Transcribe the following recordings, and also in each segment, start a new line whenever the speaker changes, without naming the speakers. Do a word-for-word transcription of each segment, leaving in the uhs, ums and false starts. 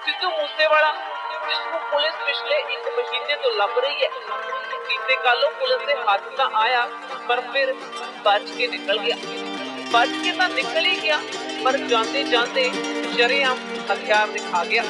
सिद्धू मूसेवाला जिसको पुलिस पिछले एक महीने तो लभ रही है, बीते कालों पुलिस के हाथ ना आया पर फिर बच के निकल गया। बच के तो निकल ही गया पर जाते जाते शरेआम हथियार दिखा गया।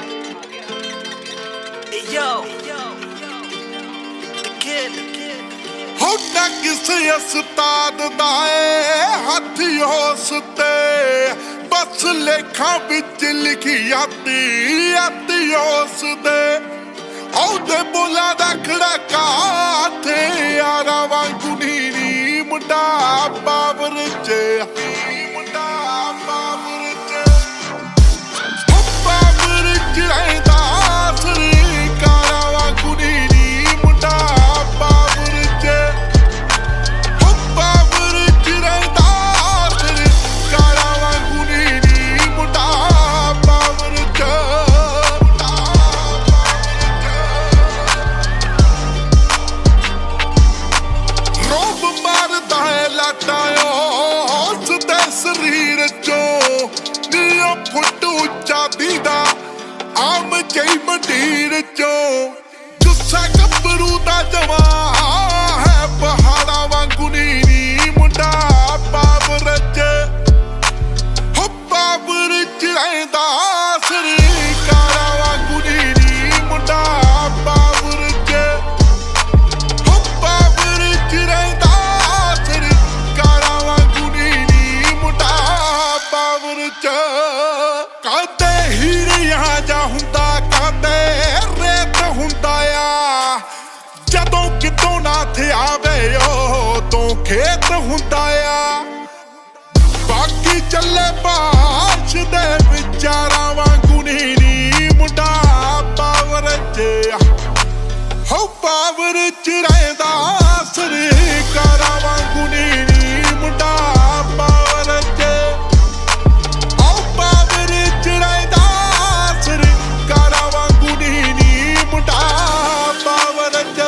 होना किसी उस्ताद दा हथ होस ते बस लेखा बिच लिखी आती आती होस दे औदे बोला दा खड़का थे यारा वांगू नीरी मुंडा बाबर च मुंडा बाबर च बाबर च रहंदा सरकारा वांगू नीरी मुंडा बाबर च बाबर च रहंदा सरकारा वांगू नीरी मुंडा बाबर च रोब मारदा है लाटायो उसदे शरीर चों नीओ फुट उच्चा दीदा आम जई मंडीर चों गुस्सा गब्बरू दा जवा है पहाड़ा वांगू नीरी मुंडा बाबर च हो बाबर च रहंदा सरकारा वांगू नीरी मुंडा बाबर च हो बाबर च रहंदा सरकारा वांगू नीरी मुंडा बाबर च काते हीरिया जा हुंदा काते रेत हुंदा आ जदों कितों ना थे आवे ओ तो खेत हुंदा आ बाकी चले बाश दे विचारा वांगू नीरी मुंडा बाबर च हो बाबर च रहंदा सरकारा वांगू नीरी मुंडा बाबर च ओ बाबर च रहंदा सरकारा वांगू नीरी मुंडा बाबर च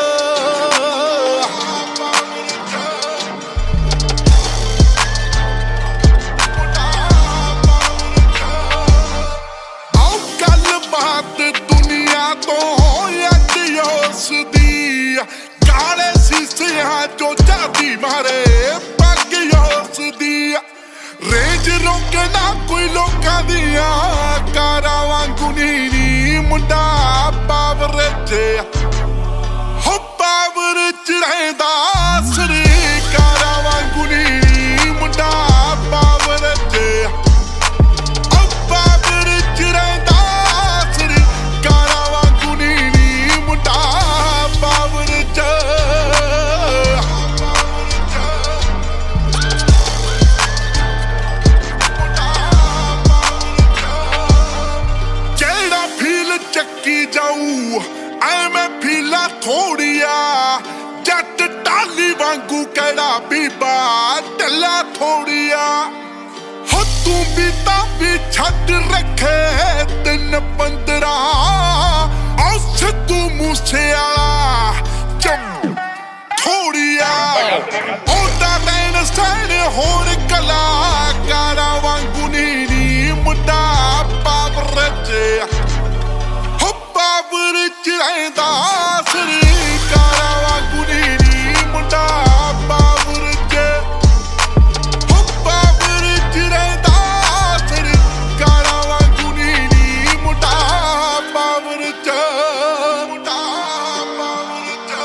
बाबर च आओ गल बात दुनिया तो अज उसदी काले शीशियां चो जाती मारे पग उसदी रेंज रोके ना कोई लोकां दिया कारा वांगू नीरी मुंडा बाबर च हो बाबर च रहंदा सरकारा वांगू नीरी मुंडा बाबर च ओ बाबर च रहंदा सरकारा वांगू नीरी मुंडा बाबर च जेड़ा फील चक्की जाऊ ऐवें फीला थोड़िया जट टाली वांगू केड़ा बीबा टला थोड़िया हो तू भी तां भी छड रखे दिन पंदरा ओ सिद्धू मूसेवाला चम थोड़िया ओदा नैन सैन होर कलाकारा वांगू नीरी मुंडा बाबर च हो बाबर च रहंदा सरकारा वांगू नीरी मुंडा बाबर च हो बाबर च रहंदा सरकारा वांगू नीरी मुंडा बाबर च मुंडा बाबर च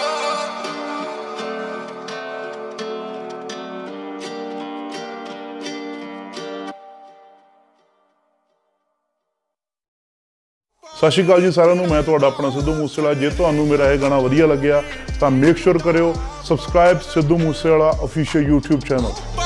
सत श्री अकाल जी सारिਆਂ ਨੂੰ मैं ਤੁਹਾਡਾ ਆਪਣਾ ਸਿੱਧੂ ਮੂਸੇਵਾਲਾ। ਜੇ ਤੁਹਾਨੂੰ ਮੇਰਾ ਇਹ ਗਾਣਾ ਵਧੀਆ ਲੱਗਿਆ ਤਾਂ ਮੇਕ ਸ਼ੋਰ ਕਰਿਓ subscribe Sidhu Moosewala official YouTube channel.